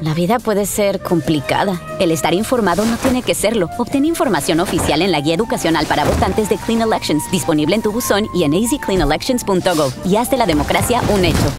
La vida puede ser complicada. El estar informado no tiene que serlo. Obtén información oficial en la guía educacional para votantes de Clean Elections, disponible en tu buzón y en azcleanelections.gov. Y haz de la democracia un hecho.